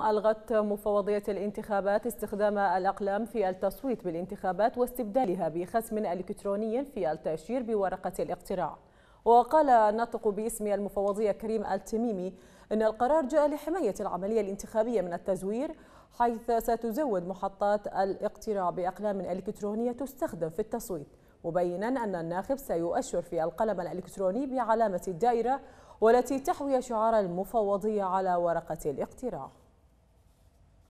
ألغت مفوضية الانتخابات استخدام الأقلام في التصويت بالانتخابات واستبدالها بختم إلكتروني في التأشير بورقة الاقتراع. وقال الناطق باسم المفوضية كريم التميمي إن القرار جاء لحماية العملية الانتخابية من التزوير، حيث ستزود محطات الاقتراع بأقلام إلكترونية تستخدم في التصويت، مبينا أن الناخب سيؤشر في القلم الإلكتروني بعلامة الدائرة والتي تحوي شعار المفوضية على ورقة الاقتراع.